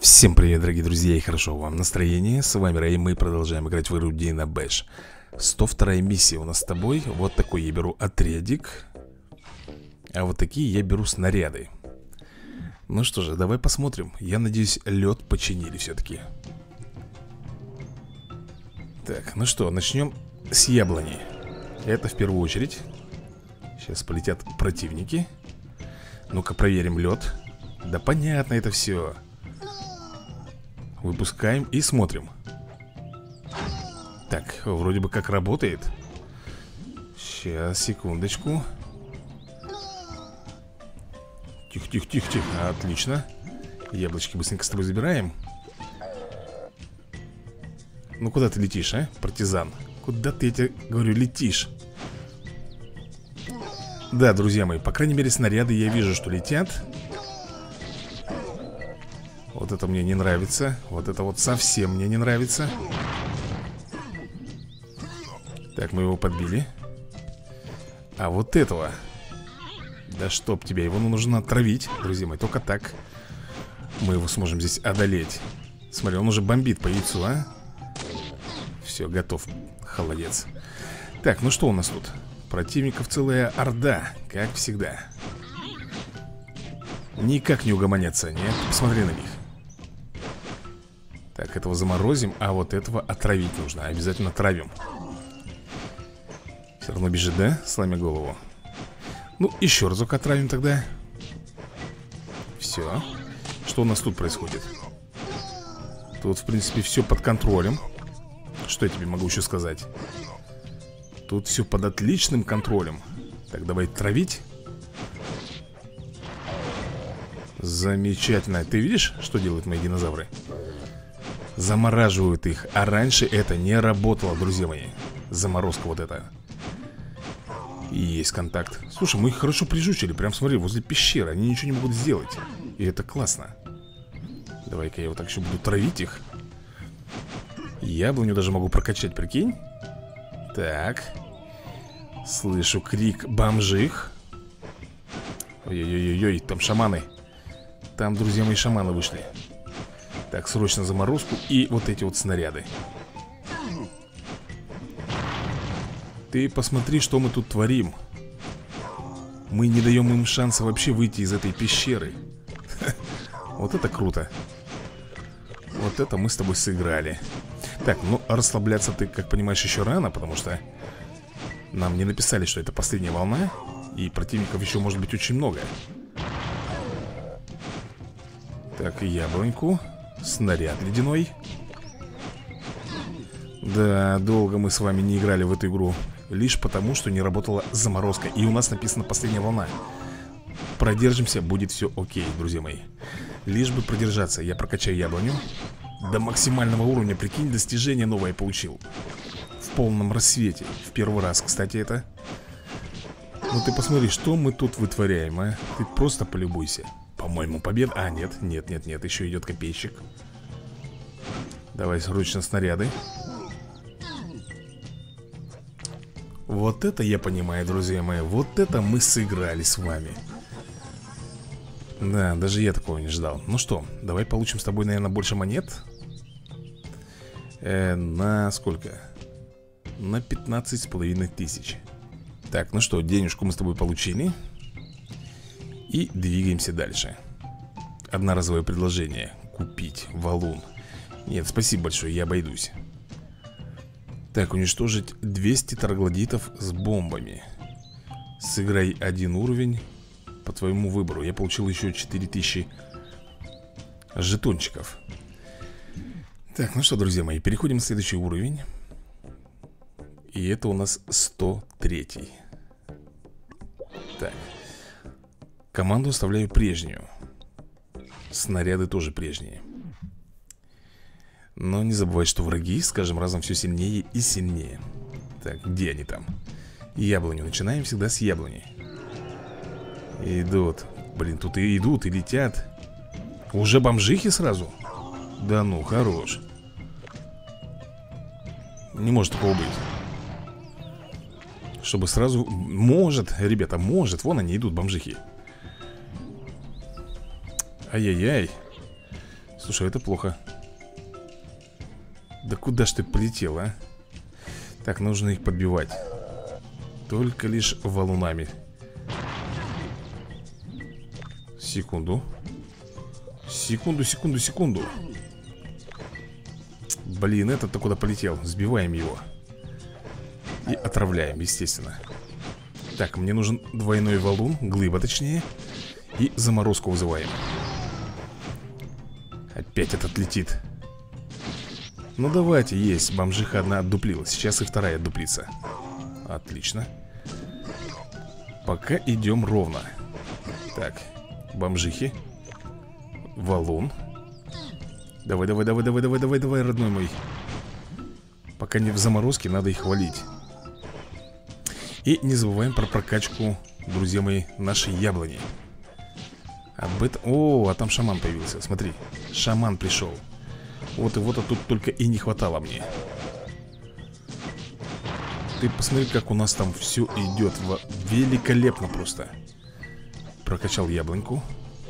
Всем привет, дорогие друзья, и хорошо вам настроение. С вами Рэй, мы продолжаем играть в игру Dino Bash. 102-я миссия у нас с тобой. Вот такой я беру отрядик. А вот такие я беру снаряды. Ну что же, давай посмотрим. Я надеюсь, лед починили все-таки. Так, ну что, начнем с яблони. Это в первую очередь. Сейчас полетят противники. Ну-ка проверим лед. Да понятно это все. Выпускаем и смотрим. Так, вроде бы как работает. Сейчас, секундочку. Тихо. Отлично. Яблочки быстренько с тобой забираем. Ну куда ты летишь, а, партизан? Куда ты, я тебе говорю, летишь? Да, друзья мои, по крайней мере снаряды я вижу, что летят. Вот это мне не нравится. Вот это вот совсем мне не нравится. Так, мы его подбили. А вот этого, да чтоб тебя, его нужно отравить, друзья мои. Только так мы его сможем здесь одолеть. Смотри, он уже бомбит по яйцу, а. Все, готов, холодец. Так, ну что у нас тут? Противников целая орда, как всегда. Никак не угомонятся, нет? Посмотри на них. Так, этого заморозим, а вот этого отравить нужно. Обязательно травим. Все равно бежит, да? Сломя голову. Ну, еще разок отравим тогда. Все. Что у нас тут происходит? Тут, в принципе, все под контролем. Что я тебе могу еще сказать? Тут все под отличным контролем. Так, давай травить. Замечательно. Ты видишь, что делают мои динозавры? Замораживают их. А раньше это не работало, друзья мои. Заморозка вот эта. И есть контакт. Слушай, мы их хорошо прижучили. Прям смотри, возле пещеры. Они ничего не могут сделать. И это классно. Давай-ка я вот так еще буду травить их. Яблоню даже могу прокачать, прикинь. Так. Слышу крик бомжих. Ой-ой-ой-ой, там шаманы. Там, друзья мои, шаманы вышли. Так, срочно заморозку и вот эти вот снаряды. Ты посмотри, что мы тут творим. Мы не даем им шанса вообще выйти из этой пещеры. Вот это круто. Вот это мы с тобой сыграли. Так, ну расслабляться ты, как понимаешь, еще рано, потому что нам не написали, что это последняя волна. И противников еще может быть очень много. Так, яблоньку. Снаряд ледяной. Да, долго мы с вами не играли в эту игру. Лишь потому, что не работала заморозка. И у нас написано последняя волна. Продержимся, будет все окей, друзья мои. Лишь бы продержаться. Я прокачаю яблоню до максимального уровня. Прикинь, достижение новое получил. В полном рассвете. В первый раз, кстати, это. Ну ты посмотри, что мы тут вытворяем, а. Ты просто полюбуйся. По-моему, победа. А, нет, еще идет копейщик. Давай срочно снаряды. Вот это я понимаю, друзья мои. Вот это мы сыграли с вами. Да, даже я такого не ждал. Ну что, давай получим с тобой, наверное, больше монет. На сколько? На 15,5 тысяч. Так, ну что, денежку мы с тобой получили. И двигаемся дальше. Одноразовое предложение. Купить валун. Нет, спасибо большое, я обойдусь. Так, уничтожить 200 троглодитов с бомбами. Сыграй один уровень по твоему выбору. Я получил еще 4000 жетончиков. Так, ну что, друзья мои, переходим на следующий уровень. И это у нас 103. Так. Команду оставляю прежнюю. Снаряды тоже прежние. Но не забывай, что враги с каждым разом все сильнее и сильнее. Так, где они там? Яблоню. Начинаем всегда с яблони. Идут. Блин, тут и идут, и летят. Уже бомжихи сразу? Да ну, хорош. Не может такого быть. Чтобы сразу... Может, ребята, может. Вон они идут, бомжихи. Ай-яй-яй. Слушай, это плохо. Да куда ж ты полетел, а? Так, нужно их подбивать. Только лишь валунами. Секунду. Секунду. Блин, этот-то куда полетел? Сбиваем его. И отравляем, естественно. Так, мне нужен двойной валун, глыба точнее. И заморозку вызываем. Опять этот летит. Ну давайте, есть. Бомжиха одна отдуплилась. Сейчас и вторая отдуплится. Отлично. Пока идем ровно. Так, бомжихи. Валун. Давай, родной мой. Пока не в заморозке, надо их валить. И не забываем про прокачку, друзья мои, нашей яблони. Об этом... О, а там шаман появился, смотри. Шаман пришел. Вот его-то тут только и не хватало мне. Ты посмотри, как у нас там все идет. Великолепно просто. Прокачал яблоньку.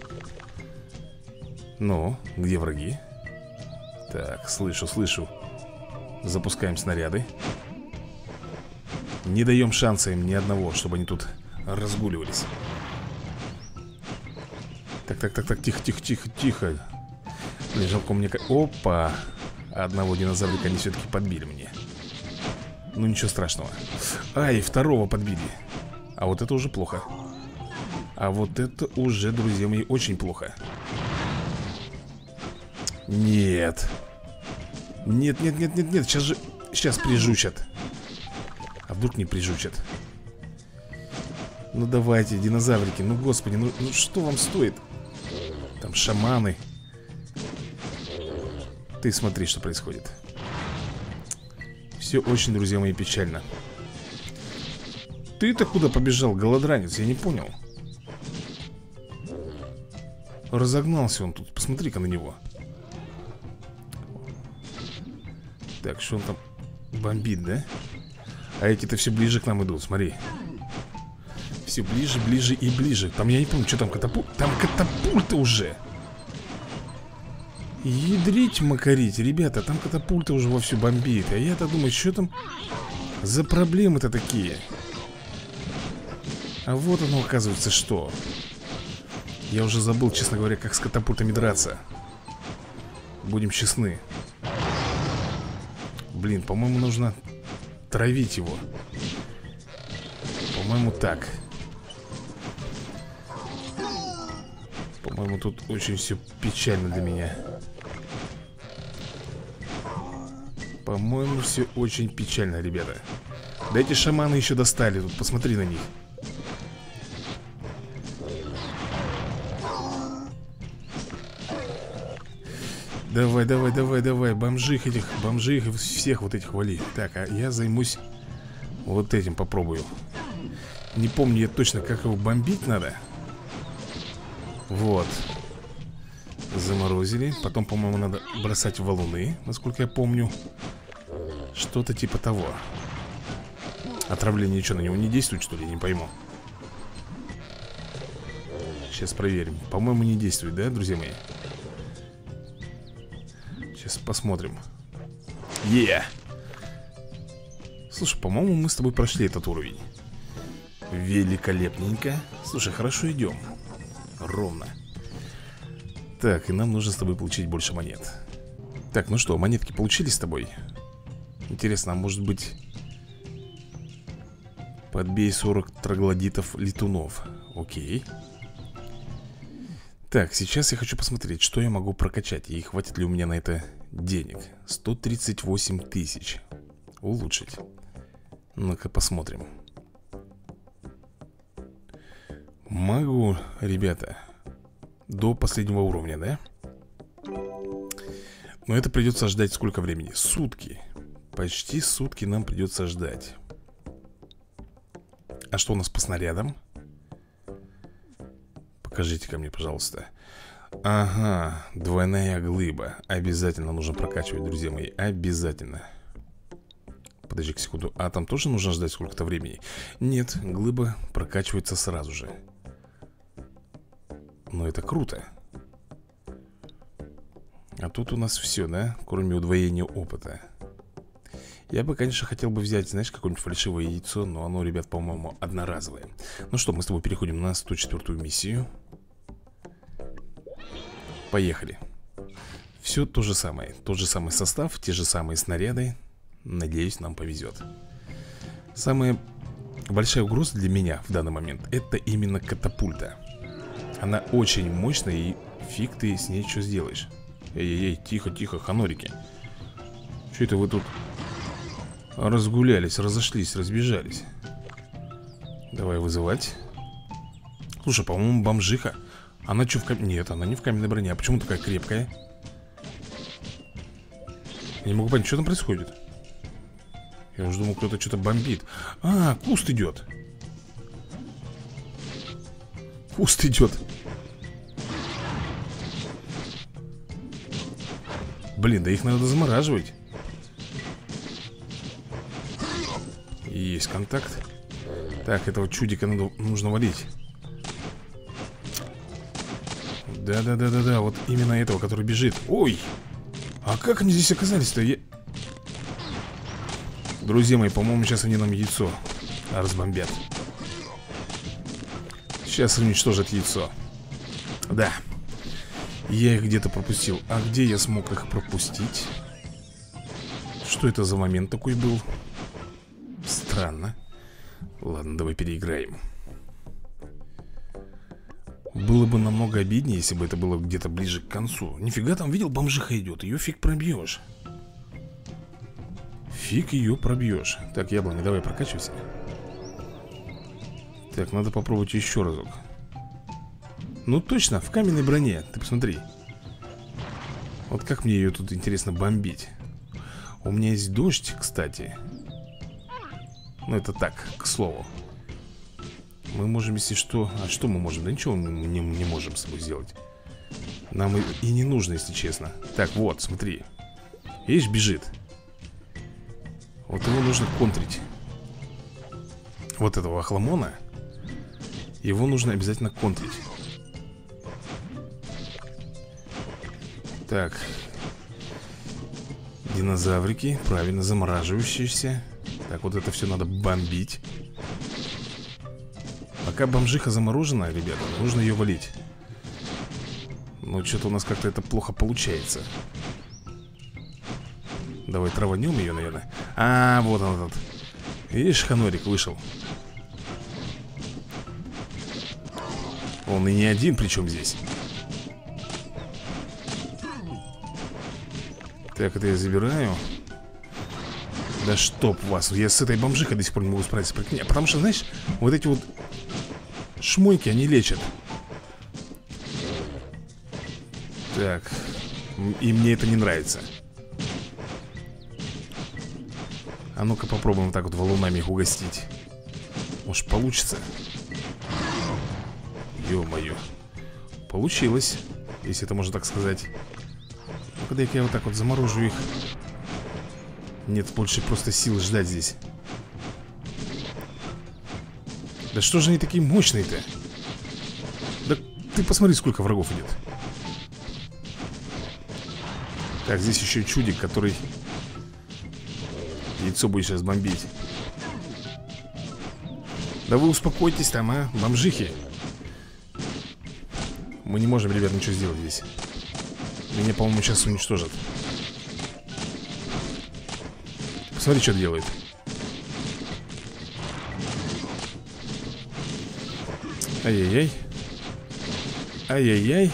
Ну, где враги? Так, слышу. Запускаем снаряды. Не даем шанса им ни одного, чтобы они тут разгуливались. Так, тихо. Блин, жалко мне... Опа! Одного динозаврика они все-таки подбили мне. Ну, ничего страшного. Ай, второго подбили. А вот это уже плохо. А вот это уже, друзья мои, очень плохо. Нет. Нет. Сейчас прижучат. А вдруг не прижучат? Ну давайте, динозаврики. Ну господи, ну что вам стоит? Там шаманы. Ты смотри, что происходит. Все очень, друзья мои, печально. Ты-то куда побежал, голодранец? Я не понял. Разогнался он тут. Посмотри-ка на него. Так, что он там бомбит, да? А эти-то все ближе к нам идут, смотри. Все ближе и ближе. Там я не помню, что там катапульт. Там катапульты уже. Ядрить макарить, ребята, там катапульта уже вовсю бомбит. А я-то думаю, что там за проблемы-то такие? А вот оно, оказывается, что. Я уже забыл, честно говоря, как с катапультами драться. Будем честны. Блин, по-моему, нужно травить его. По-моему, так. По-моему, тут очень все печально для меня. По-моему, все очень печально, ребята. Да эти шаманы еще достали. Тут посмотри на них. Давай. Бомжих всех вот этих вали. Так, а я займусь вот этим, попробую. Не помню я точно, как его бомбить надо. Вот. Заморозили. Потом, по-моему, надо бросать валуны, насколько я помню. Что-то типа того. Отравление что, на него не действует, что ли? Не пойму. Сейчас проверим. По-моему, не действует, да, друзья мои? Сейчас посмотрим. Слушай, по-моему, мы с тобой прошли этот уровень. Великолепненько. Слушай, хорошо идем. Ровно. Так, и нам нужно с тобой получить больше монет. Так, ну что, монетки получились с тобой? Интересно, а может быть... Подбей 40 троглодитов-летунов. Окей. Так, сейчас я хочу посмотреть, что я могу прокачать. И хватит ли у меня на это денег. 138 тысяч. Улучшить. Ну-ка посмотрим. Могу, ребята. До последнего уровня, да? Но это придется ждать сколько времени? Сутки. Почти сутки нам придется ждать. А что у нас по снарядам? Покажите-ка мне, пожалуйста. Ага, двойная глыба. Обязательно нужно прокачивать, друзья мои. Обязательно. Подожди-ка секунду. А там тоже нужно ждать сколько-то времени? Нет, глыба прокачивается сразу же. Но это круто. А тут у нас все, да? Кроме удвоения опыта. Я бы, конечно, хотел бы взять, знаешь, какое-нибудь фальшивое яйцо. Но оно, ребят, по-моему, одноразовое. Ну что, мы с тобой переходим на 104-ю миссию. Поехали. Все то же самое. Тот же самый состав, те же самые снаряды. Надеюсь, нам повезет. Самая большая угроза для меня в данный момент — это именно катапульта. Она очень мощная, и фиг ты с ней что сделаешь. Эй-эй-эй, тихо-тихо, ханорики. Что это вы тут разгулялись, разошлись, разбежались? Давай вызывать. Слушай, по-моему, бомжиха. Она что в каменной... Нет, она не в каменной броне. А почему такая крепкая? Я не могу понять, что там происходит. Я уже думал, кто-то что-то бомбит. А, куст идет. Куст идет. Блин, да их надо замораживать. Есть контакт. Так, этого чудика нужно валить. Да-да-да-да-да, вот именно этого, который бежит. Ой, а как они здесь оказались-то? Друзья мои, по-моему, сейчас они нам яйцо разбомбят. Сейчас уничтожат яйцо. Да. Я их где-то пропустил. А где я смог их пропустить? Что это за момент такой был? Странно. Ладно, давай переиграем. Было бы намного обиднее, если бы это было где-то ближе к концу. Нифига, там, видел, бомжиха идет. Ее фиг пробьешь. Фиг ее пробьешь. Так, яблони, давай прокачивайся. Так, надо попробовать еще разок. Ну точно, в каменной броне. Ты посмотри. Вот как мне ее тут интересно бомбить. У меня есть дождь, кстати. Ну это так, к слову. Мы можем, если что... А что мы можем? Да ничего мы не можем с собой сделать. Нам и не нужно, если честно. Так, вот, смотри. Видишь, бежит. Вот его нужно контрить. Вот этого охламона. Его нужно обязательно контрить. Так. Динозаврики, правильно, замораживающиеся. Так, вот это все надо бомбить. Пока бомжиха заморожена, ребята, нужно ее валить. Но что-то у нас как-то это плохо получается. Давай траванем ее, наверное. А, вот он этот. Видишь, ханорик вышел. Он и не один, причем здесь. Так, это я забираю. Да чтоб вас. Я с этой бомжихой до сих пор не могу справиться. Потому что, знаешь, вот эти вот шмойки, они лечат. Так. И мне это не нравится. А ну-ка попробуем вот так вот валунами их угостить. Может получится? Ё-моё. Получилось, если это можно так сказать. Ну-ка дай-ка я вот так вот заморожу их. Нет больше просто сил ждать здесь. Да что же они такие мощные-то? Да ты посмотри, сколько врагов идет. Так, здесь еще и чудик, который яйцо будет сейчас бомбить. Да вы успокойтесь там, а, бомжихи. Мы не можем, ребят, ничего сделать здесь. Меня, по-моему, сейчас уничтожат. Посмотри, что делает. Ай-яй-яй. Ай-яй-яй.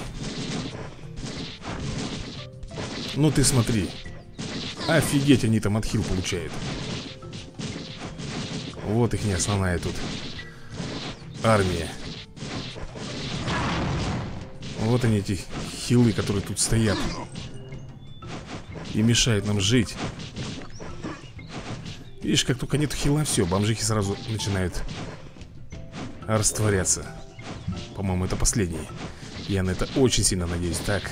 Ну ты смотри. Офигеть, они там отхил получают. Вот их не основная тут армия. Вот они, эти хилы, которые тут стоят и мешают нам жить. Видишь, как только нет хила, все, бомжихи сразу начинают растворяться. По-моему, это последний. Я на это очень сильно надеюсь. Так.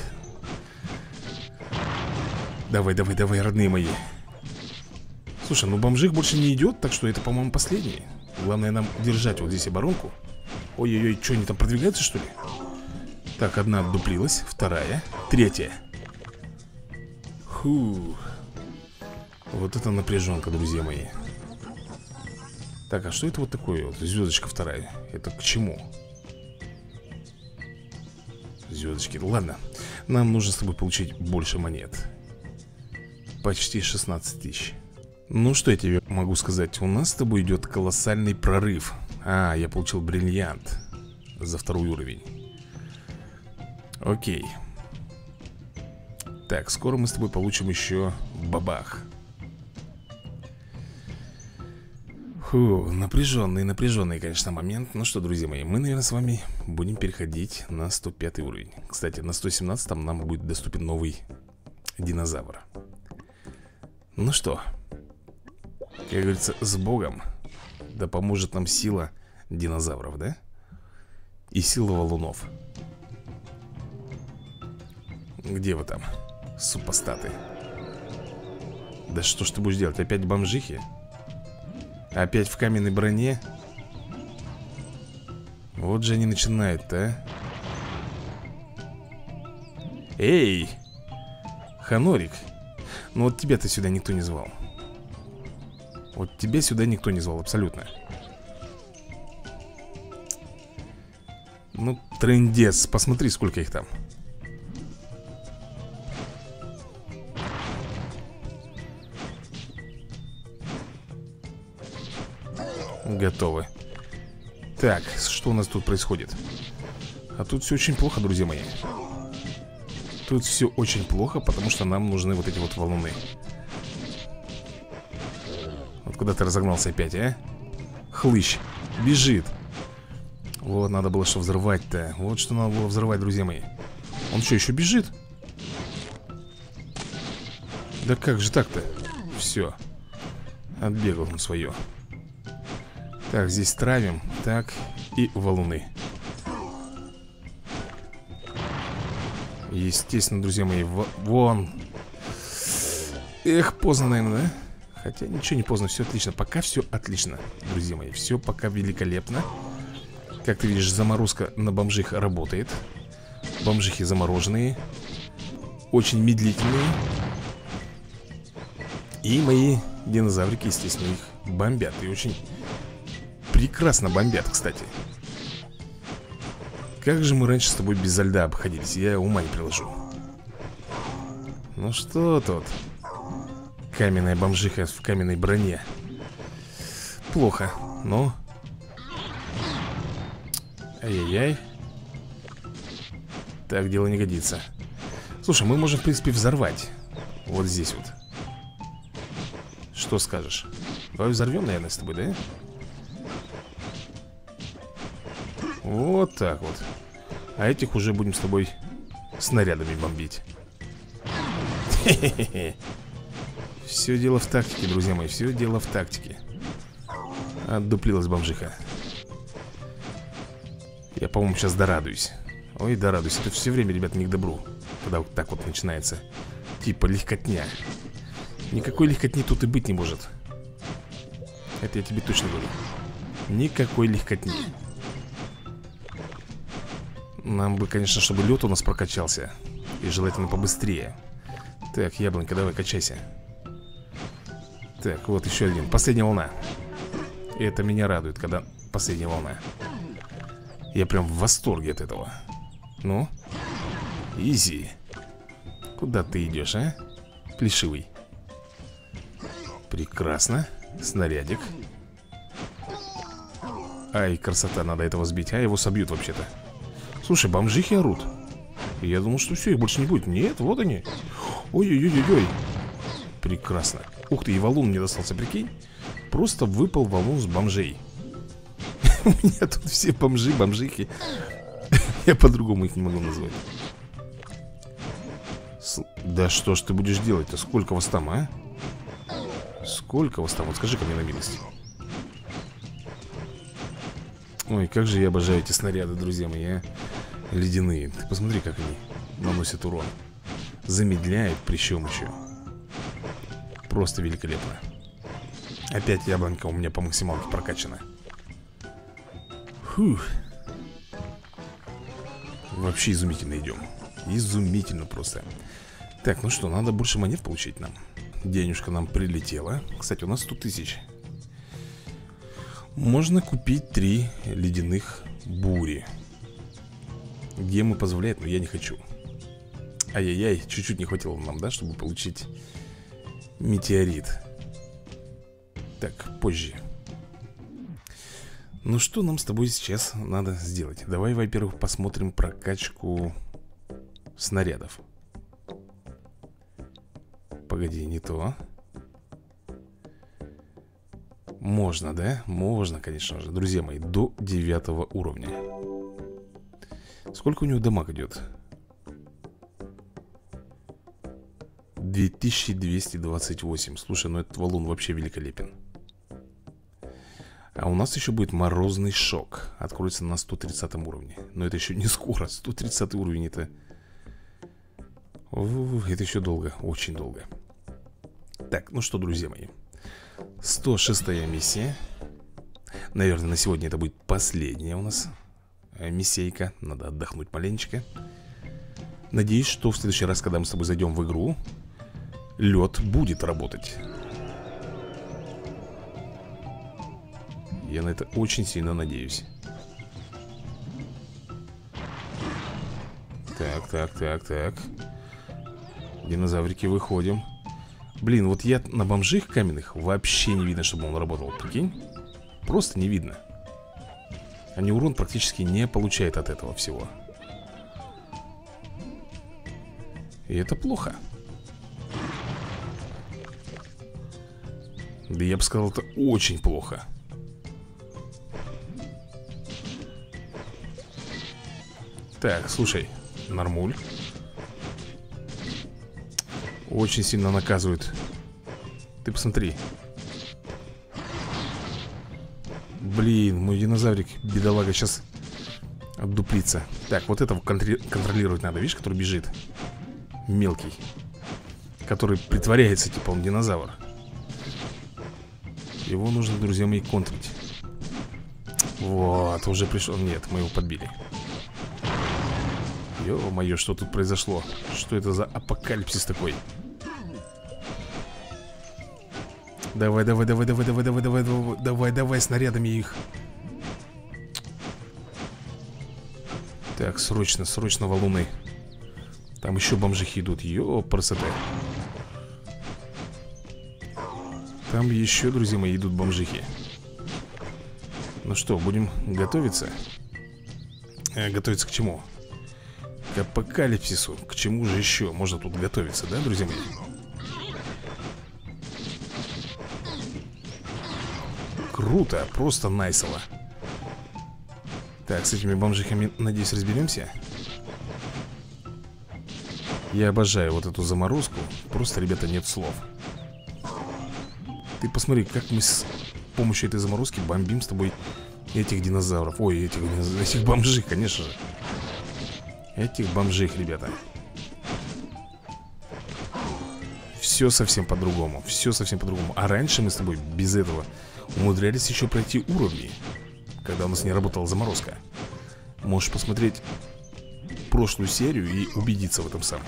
Давай, давай, давай, родные мои. Слушай, ну бомжих больше не идет, так что это, по-моему, последний. Главное нам держать вот здесь оборонку. Ой-ой-ой, что, они там продвигаются, что ли? Так, одна отдуплилась, вторая, третья. Фу. Вот это напряженка, друзья мои. Так, а что это вот такое? Вот звездочка вторая. Это к чему? Звездочки. Ладно. Нам нужно с тобой получить больше монет. Почти 16 тысяч. Ну, что я тебе могу сказать? У нас с тобой идет колоссальный прорыв. А, я получил бриллиант за 2-й уровень. Окей. Так, скоро мы с тобой получим еще бабах. Фу, напряженный, конечно, момент. Ну что, друзья мои, мы, наверное, с вами будем переходить на 105 уровень. Кстати, на 117 нам будет доступен новый динозавр. Ну что, как говорится, с Богом. Да поможет нам сила динозавров, да? И сила валунов. Где вы там, супостаты? Да что ж ты будешь делать? Опять бомжихи? Опять в каменной броне? Вот же они начинают-то, а? Эй! Ханорик! Ну вот тебя-то сюда никто не звал. Вот тебя сюда никто не звал, абсолютно. Ну, трындец, посмотри, сколько их там. Готовы. Так, что у нас тут происходит? А тут все очень плохо, друзья мои. Тут все очень плохо, потому что нам нужны вот эти вот валуны. Вот куда ты разогнался опять, а? Хлыщ, бежит. Вот, надо было что взрывать-то. Вот что надо было взрывать, друзья мои. Он что, еще бежит? Да как же так-то? Все. Отбегал он свое. Так, здесь травим. Так, и валуны. Естественно, друзья мои, вон. Эх, поздно, наверное, да? Хотя ничего не поздно, все отлично. Пока все отлично, друзья мои. Все пока великолепно. Как ты видишь, заморозка на бомжих работает. Бомжихи замороженные. Очень медлительные. И мои динозаврики, естественно, их бомбят. И очень прекрасно бомбят, кстати. Как же мы раньше с тобой без льда обходились? Я ума не приложу. Ну что тут? Каменная бомжиха в каменной броне. Плохо, но... Ай-яй-яй. Так дело не годится. Слушай, мы можем, в принципе, взорвать. Вот здесь вот. Что скажешь? Давай взорвем, наверное, с тобой, да? Вот так вот. А этих уже будем с тобой снарядами бомбить. Хе-хе-хе. Все дело в тактике, друзья мои. Все дело в тактике. Отдуплилась бомжиха. Я, по-моему, сейчас дорадуюсь. Ой, дорадуюсь. Это все время, ребят, не к добру. Когда вот так вот начинается. Типа легкотня. Никакой легкотни тут и быть не может. Это я тебе точно говорю. Никакой легкотни. Нам бы, конечно, чтобы лед у нас прокачался. И желательно побыстрее. Так, яблонька, давай, качайся. Так, вот еще один. Последняя волна. И это меня радует, когда последняя волна. Я прям в восторге от этого. Ну? Изи. Куда ты идешь, а? Плешивый. Прекрасно. Снарядик. Ай, красота, надо этого сбить. А его собьют вообще-то. Слушай, бомжихи орут. Я думал, что все, их больше не будет. Нет, вот они. Ой-ой-ой-ой. Прекрасно. Ух ты, и валун мне достался, прикинь. Просто выпал валун с бомжей. У меня тут все бомжи, бомжихи. Я по-другому их не могу назвать. Да что ж ты будешь делать-то? Сколько вас там, а? Сколько вас там? Вот скажи-ка мне на милость. Ой, как же я обожаю эти снаряды, друзья мои, а? Ледяные. Ты посмотри, как они наносят урон. Замедляют, причем еще. Просто великолепно. Опять яблонька у меня по максималке прокачана. Фух. Вообще изумительно идем. Изумительно просто. Так, ну что, надо больше монет получить нам. Денежка нам прилетела. Кстати, у нас 100 тысяч. Можно купить 3 ледяных бури. Гемы позволяет, но я не хочу. Ай-яй-яй, чуть-чуть не хватило нам, да, чтобы получить метеорит. Так, позже. Ну что нам с тобой сейчас надо сделать? Давай, во-первых, посмотрим прокачку снарядов. Погоди, не то. Можно, да? Можно, конечно же, друзья мои, до 9 уровня. Сколько у него дамаг идет? 2228. Слушай, ну этот валун вообще великолепен. А у нас еще будет морозный шок. Откроется на 130 уровне. Но это еще не скоро. 130 уровень это... Это еще долго, очень долго. Так, ну что, друзья мои, 106-я миссия. Наверное, на сегодня это будет последняя у нас миссейка. Надо отдохнуть маленечко. Надеюсь, что в следующий раз, когда мы с тобой зайдем в игру, лед будет работать. Я на это очень сильно надеюсь. Так. Динозаврики, выходим. Блин, вот я на бомжих каменных вообще не видно, чтобы он работал. Прикинь? Просто не видно. Они урон практически не получают от этого всего. И это плохо. Да я бы сказал, это очень плохо. Так, слушай, нормуль. Очень сильно наказывают. Ты посмотри. Блин, мой динозаврик, бедолага, сейчас отдуплится. Так, вот этого контролировать надо. Видишь, который бежит. Мелкий. Который притворяется, типа он динозавр. Его нужно, друзья мои, контрить. Вот, уже пришел. Нет, мы его подбили. Ё-моё, что тут произошло? Что это за апокалипсис такой? Давай, снарядами их. Так, срочно валуны. Там еще бомжихи идут. Ёпрст. Там еще, друзья мои, идут бомжихи. Ну что, будем готовиться? Готовиться к чему? К апокалипсису. К чему же еще можно тут готовиться, да, друзья мои? Круто, просто найсово. Так, с этими бомжихами, надеюсь, разберемся. Я обожаю вот эту заморозку. Просто, ребята, нет слов. Ты посмотри, как мы с помощью этой заморозки бомбим с тобой этих динозавров. Ой, этих бомжих, конечно же. Этих бомжих, ребята. Все совсем по-другому. Все совсем по-другому. А раньше мы с тобой без этого умудрялись еще пройти уровни, когда у нас не работала заморозка. Можешь посмотреть прошлую серию и убедиться в этом сам.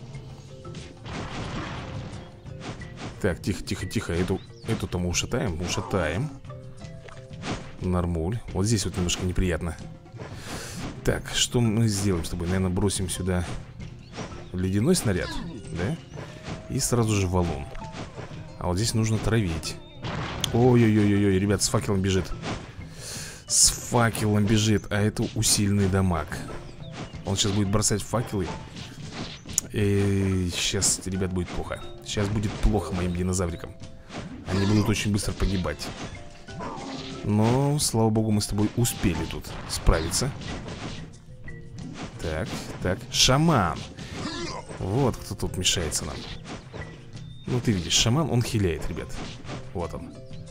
Так, тихо. Эту-то мы ушатаем. Нормуль. Вот здесь вот немножко неприятно. Так, что мы сделаем с тобой? Наверное, бросим сюда ледяной снаряд, да? И сразу же валун. А вот здесь нужно травить. Ой-ой-ой-ой, ребят, с факелом бежит. С факелом бежит. А это усиленный дамаг. Он сейчас будет бросать факелы. И сейчас, ребят, будет плохо. Сейчас будет плохо моим динозаврикам. Они будут очень быстро погибать. Но, слава богу, мы с тобой успели тут справиться. Так, шаман. Вот кто тут мешается нам. Ну, ты видишь, шаман, он хиляет, ребят. Вот он.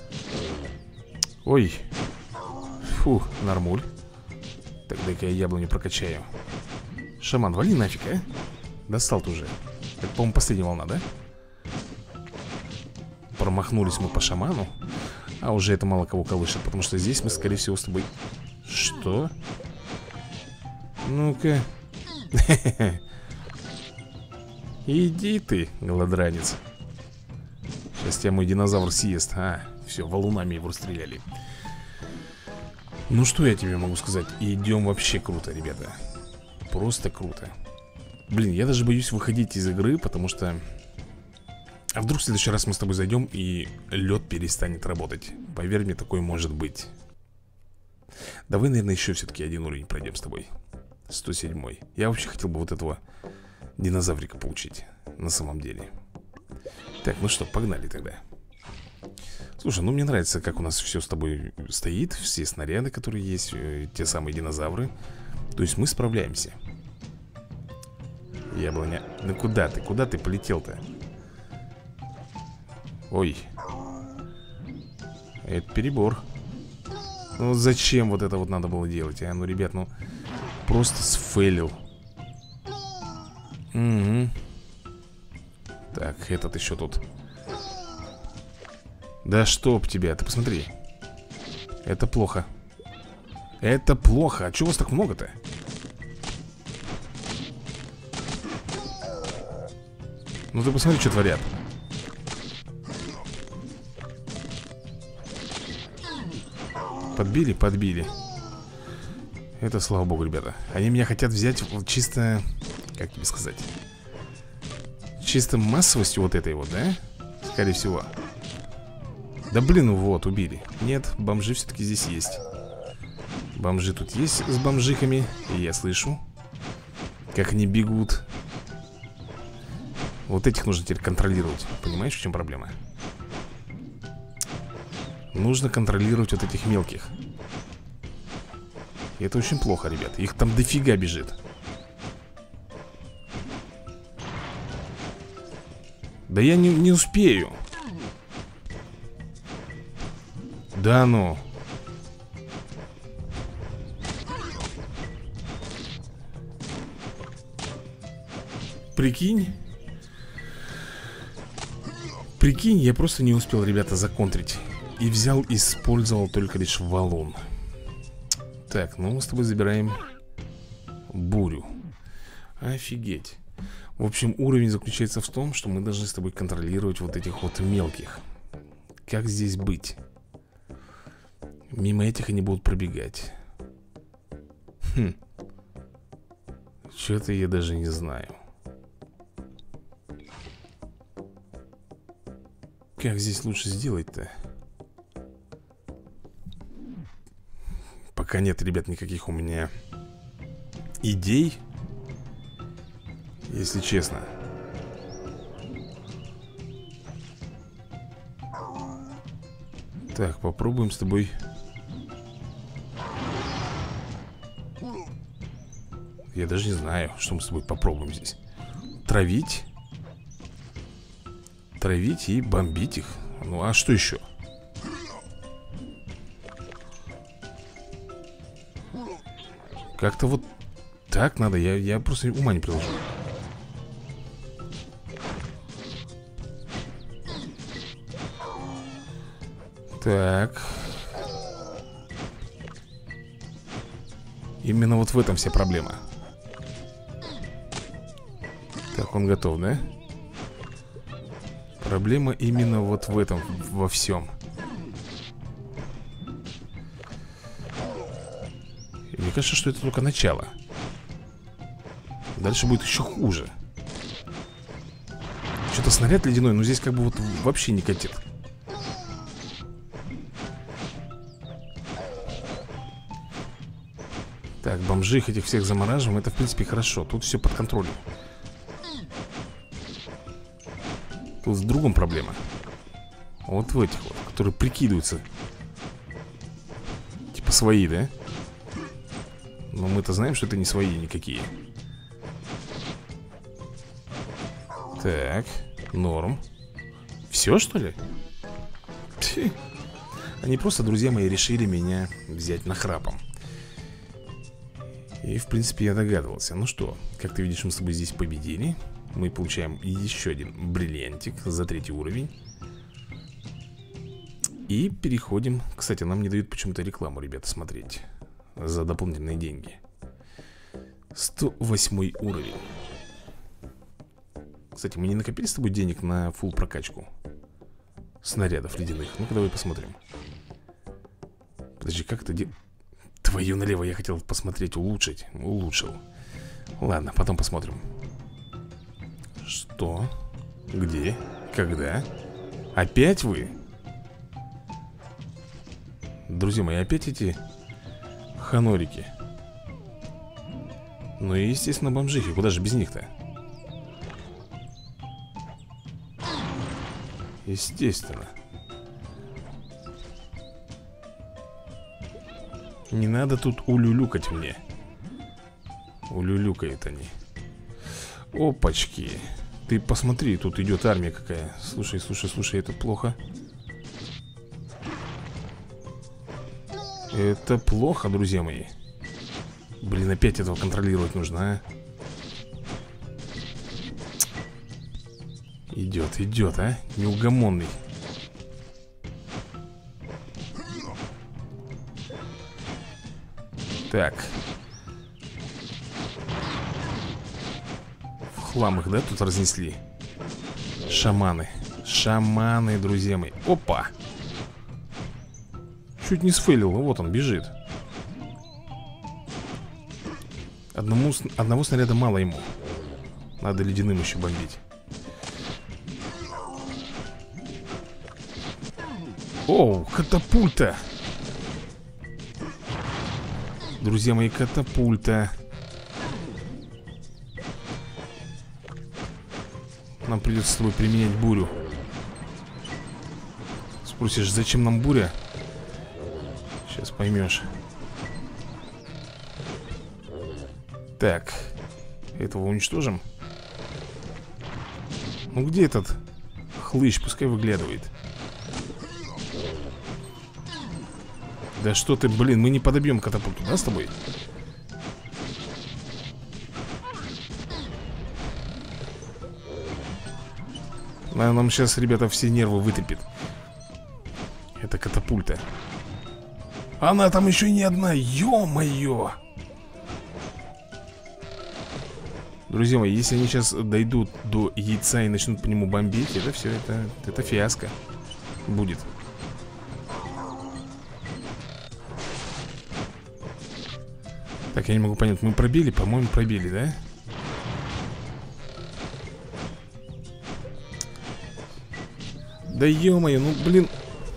Ой. Фу, нормуль. Так, дай-ка я яблоню прокачаю. Шаман, вали нафиг, а? Достал ты уже. Это, по-моему, последняя волна, да? Промахнулись мы по шаману. А уже это мало кого колышет, потому что здесь мы, скорее всего, с тобой... Что? Иди ты, голодранец. Сейчас тебя мой динозавр съест. Все, валунами его расстреляли. Ну что я тебе могу сказать? Идем вообще круто, ребята. Просто круто. Блин, я даже боюсь выходить из игры, потому что... А вдруг в следующий раз мы с тобой зайдем и лед перестанет работать? Поверь мне, такое может быть. Давай, наверное, еще все-таки один уровень пройдем с тобой. 107-й. Я вообще хотел бы вот этого динозаврика получить. На самом деле. Так, ну что, погнали тогда. Слушай, ну мне нравится, как у нас все с тобой стоит. Все снаряды, которые есть, те самые динозавры. То есть мы справляемся. Яблоня. Ну куда ты? Куда ты полетел-то? Ой. Это перебор. Ну зачем вот это вот надо было делать, а? Ну, ребят, ну просто сфейлил. Угу. Так, этот еще тут. Да чтоб тебя, ты посмотри. Это плохо. Это плохо, а чего вас так много-то? Ну ты посмотри, что творят. Подбили, подбили. Это слава богу, ребята. Они меня хотят взять чисто... Как тебе сказать? Чисто массовостью вот этой вот, да? Скорее всего. Да блин, ну вот, убили. Нет, бомжи все-таки здесь есть. Бомжи тут есть с бомжиками. И я слышу, как они бегут. Вот этих нужно теперь контролировать. Понимаешь, в чем проблема? Нужно контролировать вот этих мелких. И это очень плохо, ребят. Их там дофига бежит. Да я не успею. Да ну. Прикинь. Прикинь, я просто не успел, ребята, законтрить. И взял, использовал только лишь валун. Так, ну мы с тобой забираем бурю. Офигеть. В общем, уровень заключается в том, что мы должны с тобой контролировать вот этих вот мелких. Как здесь быть? Мимо этих они будут пробегать. Что-то я даже не знаю. Как здесь лучше сделать-то? Пока нет, ребят, никаких у меня идей, если честно. Так, попробуем с тобой. Я даже не знаю, что мы с тобой попробуем здесь. Травить. Травить и бомбить их. Ну а что еще? Как-то вот так надо. Я просто ума не приложу. Так. Именно вот в этом вся проблема. Так, он готов, да? Проблема именно вот в этом, во всем. И мне кажется, что это только начало. Дальше будет еще хуже. Что-то снаряд ледяной, но здесь как бы вот вообще не катит. Так, бомжих этих всех замораживаем. Это, в принципе, хорошо. Тут все под контролем. Тут в другом проблема. Вот в этих вот, которые прикидываются. Типа свои, да? Но мы-то знаем, что это не свои никакие. Так, норм. Все, что ли? Пфи. Они просто, друзья мои, решили меня взять нахрапом. И, в принципе, я догадывался. Ну что, как ты видишь, мы с тобой здесь победили. Мы получаем еще один бриллиантик за 3-й уровень. И переходим. Кстати, нам не дают почему-то рекламу, ребята, смотреть за дополнительные деньги. 108 уровень. Кстати, мы не накопили с тобой денег на фулл прокачку снарядов ледяных? Ну-ка, давай посмотрим. Подожди, как это Твою налево, я хотел посмотреть, улучшить. Улучшил. Ладно, потом посмотрим. Что? Где? Когда? Опять вы? Друзья мои, опять эти ханорики. Ну и, естественно, бомжихи. Куда же без них-то? Естественно. Не надо тут улюлюкать мне. Улюлюкают они. Опачки. Ты посмотри, тут идет армия какая. Слушай, слушай, слушай, это плохо. Это плохо, друзья мои. Блин, опять этого контролировать нужно, а? Идет, идет, а? Неугомонный. Так. В хлам их, да, тут разнесли? Шаманы. Шаманы, друзья мои. Опа! Чуть не сфейлил, вот он бежит. Одного снаряда мало ему. Надо ледяным еще бомбить. Оу, катапульта! Друзья мои, катапульта. Нам придется с тобой применять бурю. Спросишь, зачем нам буря? Сейчас поймешь. Так, этого уничтожим. Ну где этот хлыщ? Пускай выглядывает. Да что ты, блин, мы не подобьем катапульту, да, с тобой? Нам сейчас, ребята, все нервы вытопит. Это катапульта. Она там еще не одна, ё-моё! Друзья мои, если они сейчас дойдут до яйца и начнут по нему бомбить, это все, это фиаско будет. Так, я не могу понять, мы пробили? По-моему, пробили, да? Да ё-моё, ну блин.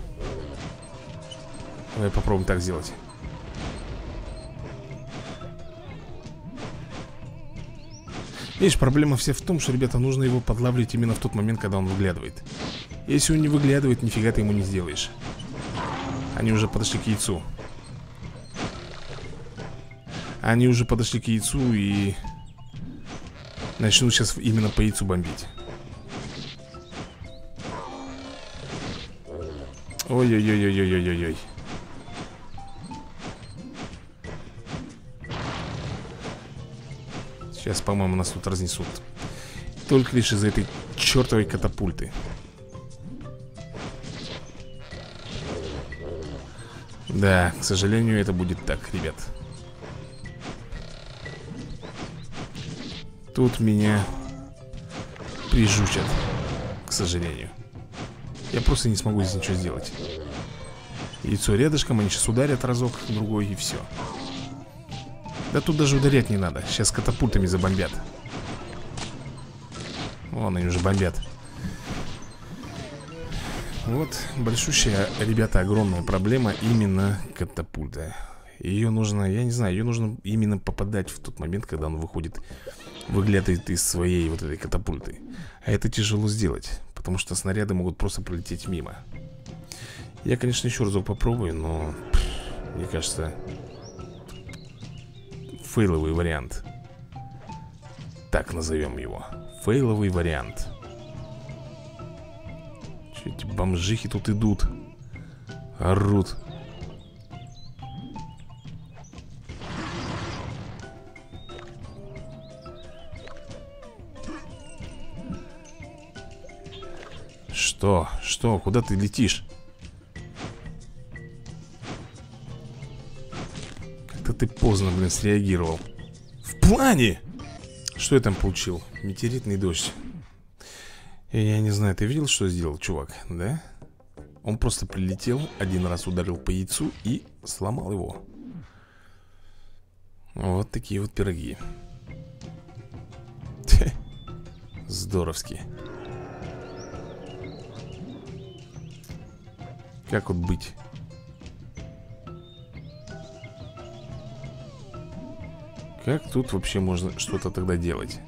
Давай попробуем так сделать. Видишь, проблема вся в том, что, ребята, нужно его подлавливать именно в тот момент, когда он выглядывает. Если он не выглядывает, нифига ты ему не сделаешь. Они уже подошли к яйцу. Они уже подошли к яйцу и начнут сейчас именно по яйцу бомбить. Ой-ой-ой-ой-ой-ой-ой. Сейчас, по-моему, нас тут разнесут. Только лишь из-за этой чертовой катапульты. Да, к сожалению, это будет так, ребят. Тут меня прижучат, к сожалению. Я просто не смогу здесь ничего сделать. Яйцо рядышком, они сейчас ударят разок, другой и все. Да тут даже ударять не надо. Сейчас катапультами забомбят. Вон они уже бомбят. Вот большущая, ребята, огромная проблема. Именно катапульта. Ее нужно, я не знаю, ее нужно именно попадать в тот момент, когда он выходит, выглядывает из своей вот этой катапульты. А это тяжело сделать, потому что снаряды могут просто пролететь мимо. Я, конечно, еще разок попробую, но мне кажется, фейловый вариант. Так назовем его. Фейловый вариант. Че эти бомжихи тут идут? Орут. Что? Что? Куда ты летишь? Как-то ты поздно, блин, среагировал. В плане! Что я там получил? Метеоритный дождь. Я не знаю, ты видел, что сделал чувак, да? Он просто прилетел, один раз ударил по яйцу и сломал его. Вот такие вот пироги. Здоровски. Как вот быть? Как тут вообще можно что-то тогда делать?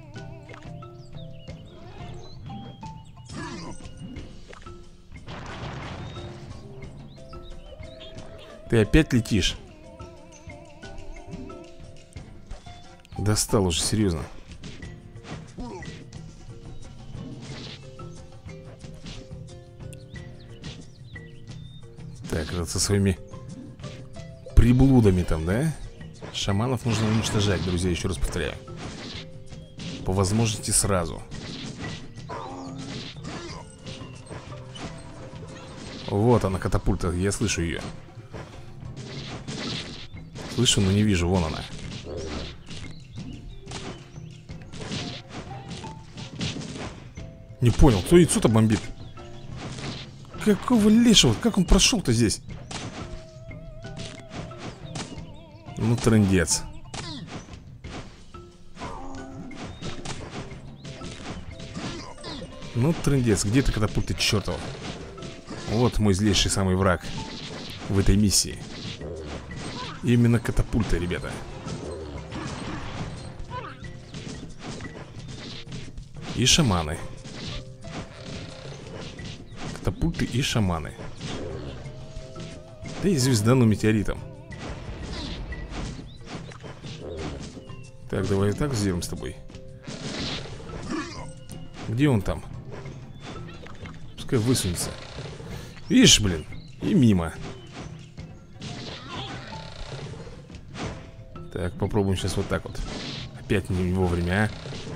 Ты опять летишь? Достал уже, серьезно. Так, это со своими приблудами там, да? Шаманов нужно уничтожать, друзья, еще раз повторяю. По возможности сразу. Вот она, катапульта, я слышу ее. Слышу, но не вижу, вон она. Не понял, кто яйцо-то бомбит? Какого лешего? Как он прошел-то здесь? Ну, трындец. Ну, трындец, где ты, катапульта чертова? Вот мой злейший самый враг в этой миссии. Именно катапульта, ребята. И шаманы. Катапульты и шаманы. Да и звездану метеоритом. Так, давай так сделаем с тобой. Где он там? Пускай высунется. Видишь, блин, и мимо. Так, попробуем сейчас вот так вот. Опять не вовремя, а?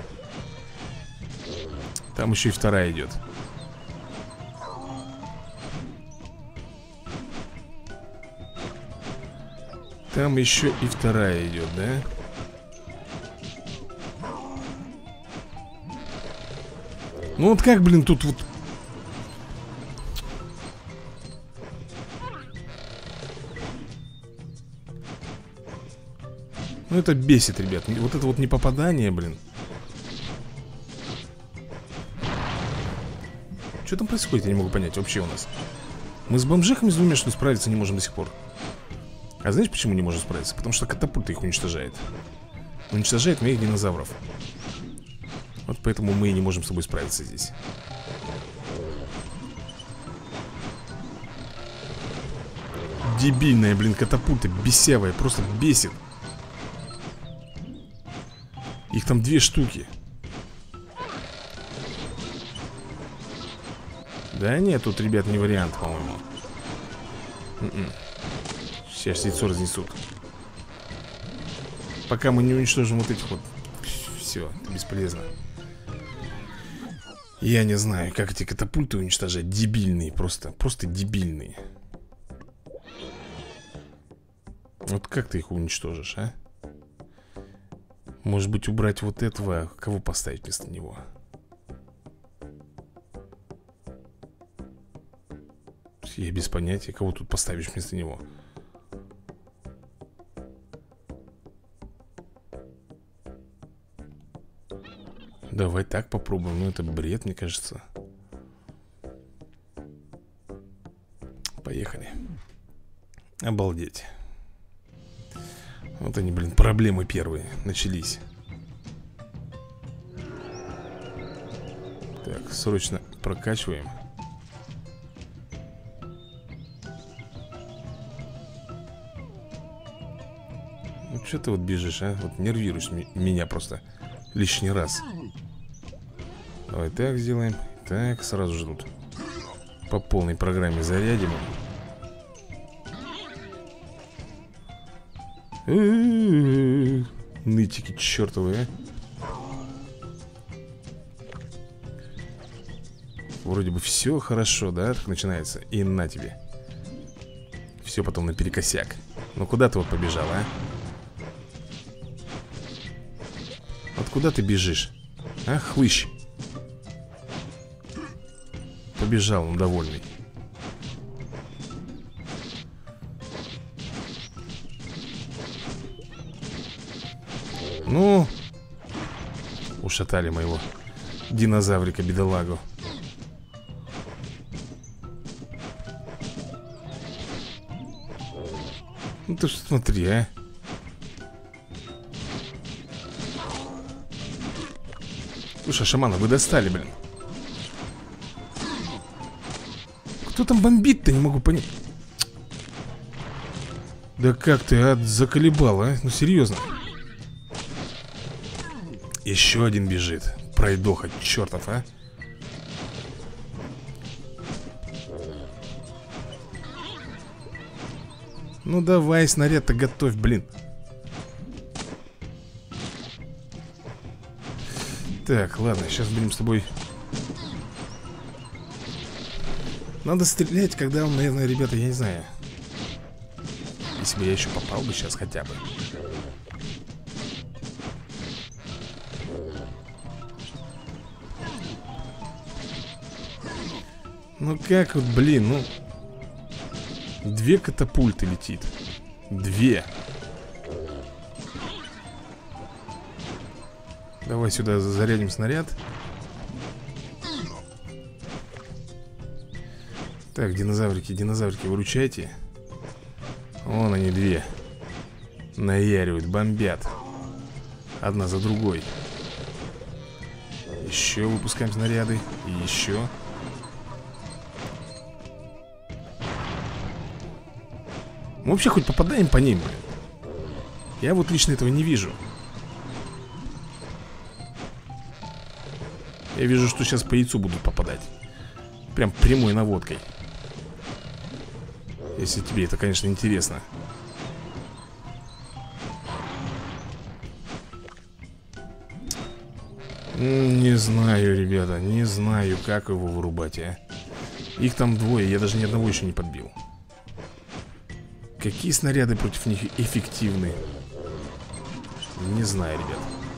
Там еще и вторая идет. Там еще и вторая идет, да? Ну вот как, блин, тут вот... Ну это бесит, ребят. Вот это вот непопадание, блин. Что там происходит, я не могу понять вообще у нас. Мы с бомжихами с двумя, что справиться не можем до сих пор. А знаешь, почему не можем справиться? Потому что катапульта их уничтожает. Уничтожает моих динозавров. Вот поэтому мы и не можем с тобой справиться здесь. Дебильная, блин, катапульта, бесявая, просто бесит. Их там 2 штуки. Да нет, тут, ребят, не вариант, по-моему. Сейчас яйцо разнесут. Пока мы не уничтожим вот этих вот. Все, это бесполезно. Я не знаю, как эти катапульты уничтожать. Дебильные просто, просто дебильные. Вот как ты их уничтожишь, а? Может быть, убрать вот этого. Кого поставить вместо него? Я без понятия, кого тут поставишь вместо него. Давай так попробуем. Ну это бред, мне кажется. Поехали. Обалдеть. Вот они, блин, проблемы первые начались. Так, срочно прокачиваем. Ну что ты вот бежишь, а? Вот нервируешь меня просто лишний раз. Давай так сделаем. Так, сразу же тут по полной программе зарядим. Нытики чертовые, а. Вроде бы все хорошо, да? Так начинается. И на тебе. Все потом наперекосяк. Ну куда ты вот побежал, а? Вот куда ты бежишь? А, хлыщ. побежал он довольный. Ну, ушатали моего динозаврика, бедолагу. Ну ты что, смотри, а. Слушай, шаманы, вы достали, блин. Кто там бомбит-то, не могу понять. Да как ты, заколебал, а? Ну серьезно. Еще один бежит. Пройдоха, чертов, а. Ну давай, снаряд-то готовь, блин. Так, ладно, сейчас будем с тобой. Надо стрелять, когда он, наверное, ребята, я не знаю. Если бы я еще попал бы сейчас хотя бы. Ну как вот, блин, ну. 2 катапульты летит. 2. Давай сюда зарядим снаряд. Так, динозаврики, выручайте. Вон они 2. Наяривают, бомбят. Одна за другой. Еще выпускаем снаряды. И еще. Мы вообще хоть попадаем по ним, блин? Я вот лично этого не вижу. Я вижу, что сейчас по яйцу будут попадать. Прям прямой наводкой. Если тебе это, конечно, интересно. Не знаю, ребята. Не знаю, как его вырубать, а. Их там 2, я даже ни одного еще не подбил. Какие снаряды против них эффективны? Не знаю, ребят.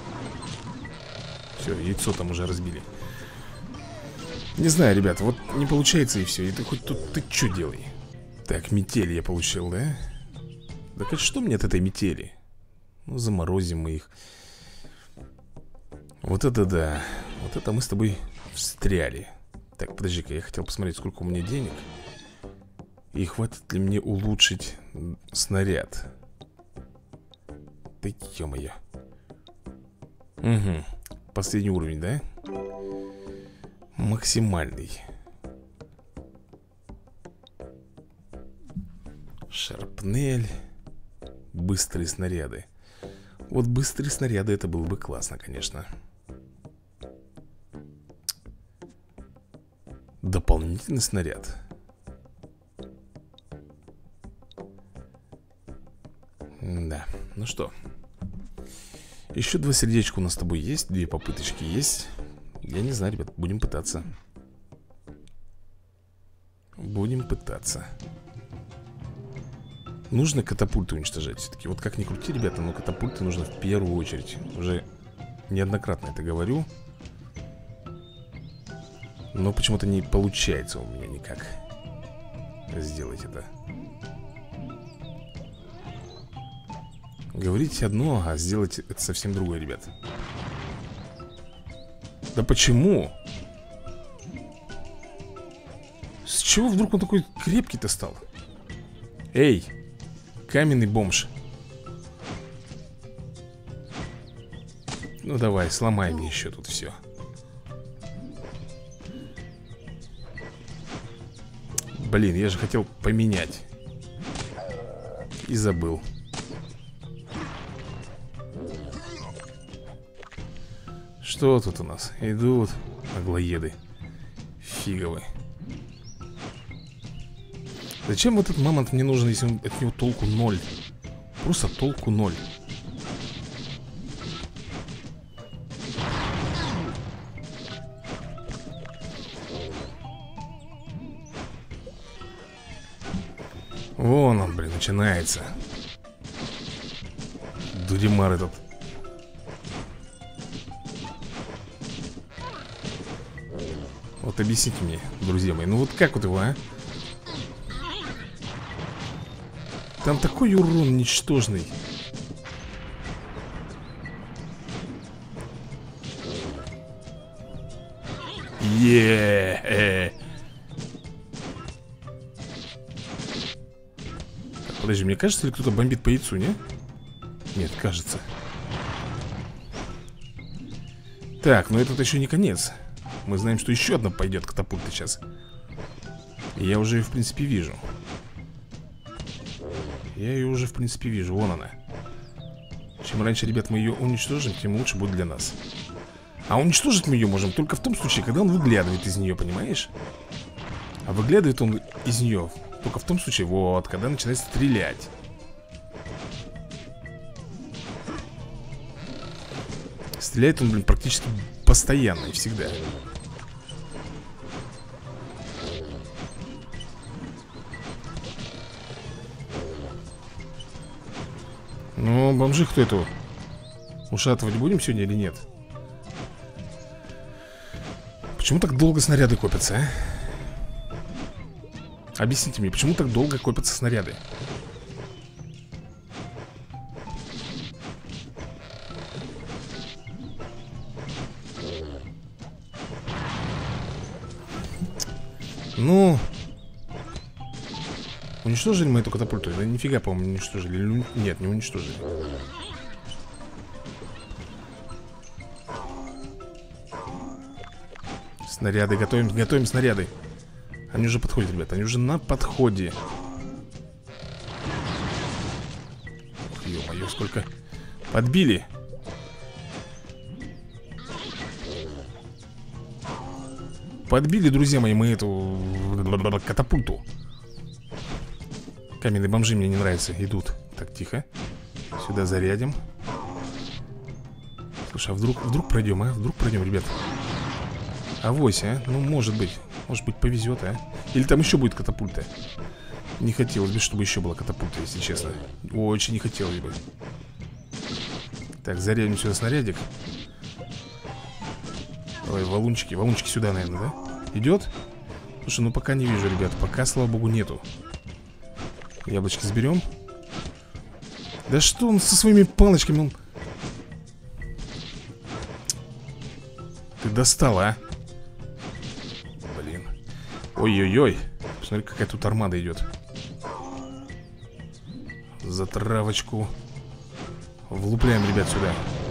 Все, яйцо там уже разбили. Не знаю, ребят, вот не получается и все. И ты хоть тут, ты что делай? Так, метель я получил, да? Да хоть что мне от этой метели? Ну, заморозим мы их. Вот это да. Вот это мы с тобой встряли. Так, подожди-ка, я хотел посмотреть, сколько у меня денег. И хватит ли мне улучшить снаряд? Да ё-моё. Угу. Последний уровень, да? Максимальный. Шарпнель. Быстрые снаряды. Вот быстрые снаряды, это было бы классно, конечно. Дополнительный снаряд. Да, ну что. Еще 2 сердечка у нас с тобой есть. 2 попыточки есть. Я не знаю, ребят, будем пытаться. Будем пытаться. Нужно катапульты уничтожать все-таки. Вот как ни крути, ребята, но катапульты нужно в первую очередь. Уже неоднократно это говорю. Но почему-то не получается у меня никак сделать это. Говорить одно, а сделать это совсем другое, ребят. Да почему? С чего вдруг он такой крепкий-то стал? Эй, каменный бомж. Ну давай, сломай мне еще тут все. Блин, я же хотел поменять. И забыл. Что тут у нас? Идут аглоеды. Фиговы. Зачем этот мамонт мне нужен, если от него толку 0? Просто толку 0. Вон он, блин, начинается. Дуримар этот. Вот Вот объясните мне, друзья мои. Ну вот как вот его, а? Там такой урон ничтожный. Подожди, мне кажется, ли кто-то бомбит по яйцу, не? Нет, кажется. Так, но это еще не конец. Мы знаем, что еще одна пойдет катапульта сейчас. И я уже ее, в принципе, вижу. Я ее уже, в принципе, вижу. Вон она. Чем раньше, ребят, мы ее уничтожим, тем лучше будет для нас. А уничтожить мы ее можем только в том случае, когда он выглядывает из нее, понимаешь? А выглядывает он из нее только в том случае, вот, когда начинает стрелять. Стреляет он, блин, практически постоянно и всегда. Ну, бомжи кто эту ушатывать будем сегодня или нет? Почему так долго снаряды копятся, а? Объясните мне, почему так долго копятся снаряды? Ну, уничтожили мы эту катапульту? Да нифига, по-моему, не уничтожили. Нет, не уничтожили. Снаряды, готовим снаряды. Они уже подходят, ребята, они уже на подходе. Ё-моё, сколько подбили. Подбили, друзья мои, мы эту катапульту. Каменные бомжи мне не нравятся, идут. Так, тихо. Сюда зарядим. Слушай, а вдруг пройдем, а? Вдруг пройдем, ребят. Авось, а? Ну, может быть, повезет, а? Или там еще будет катапульта? Не хотелось бы, чтобы еще была катапульта, если честно. Очень не хотелось бы. Так, зарядим сюда снарядик. Давай, валунчики сюда, наверное, да? Идет? Слушай, ну пока не вижу, ребят. Пока, слава богу, нету. Яблочки сберем. Да что он со своими палочками? Он... Ты достал, а? Блин. Ой-ой-ой. Посмотри, какая тут армада идет. За травочку. Влупляем, ребят, сюда.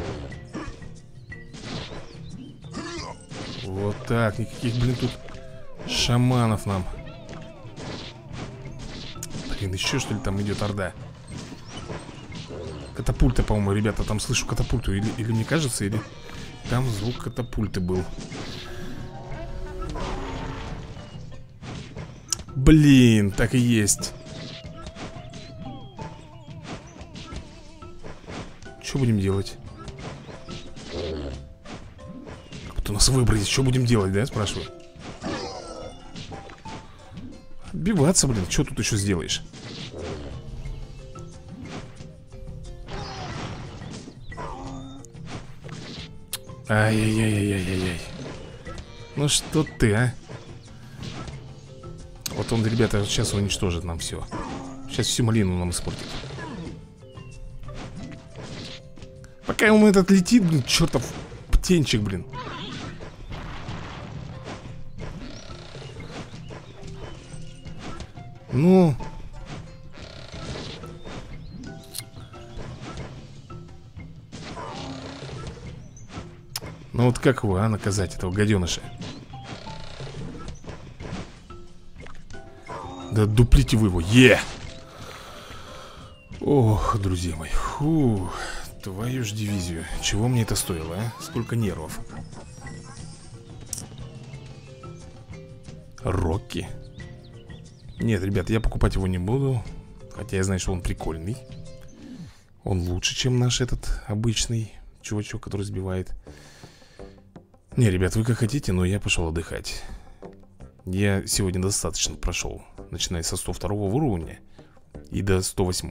Вот так, никаких, блин, тут шаманов нам. Блин, еще что ли там идет орда? Катапульта, по-моему, ребята, там слышу катапульту. Или мне кажется, или там звук катапульты был. Блин, так и есть. Что будем делать? Кто нас выбросит, что будем делать, да, спрашиваю. Отбиваться, блин, что тут еще сделаешь? Ай-яй-яй-яй-яй-яй. Ну что ты, а? Вот он, ребята, сейчас уничтожит нам все. Сейчас всю малину нам испортит. Пока он этот летит, блин, чертов птенчик, блин. Ну... Ну вот как его, а, наказать этого гаденыша? Да дуплите вы его, Ох, друзья мои. Фу, твою ж дивизию. Чего мне это стоило, а? Сколько нервов. Рокки. Нет, ребят, я покупать его не буду. Хотя я знаю, что он прикольный. Он лучше, чем наш этот обычный чувачок, который сбивает. Не, ребят, вы как хотите, но я пошел отдыхать. Я сегодня достаточно прошел, начиная со 102 уровня и до 108.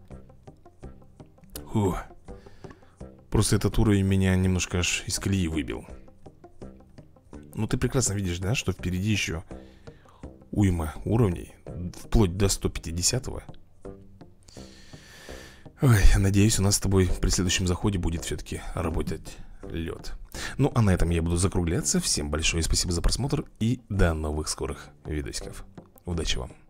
Фух. Просто этот уровень меня немножко аж из колеи выбил. Ну ты прекрасно видишь, да, что впереди еще уйма уровней, вплоть до 150-го. Ой, надеюсь, у нас с тобой при следующем заходе будет все-таки работать лед. Ну, а на этом я буду закругляться. Всем большое спасибо за просмотр и до новых скорых видосиков. Удачи вам!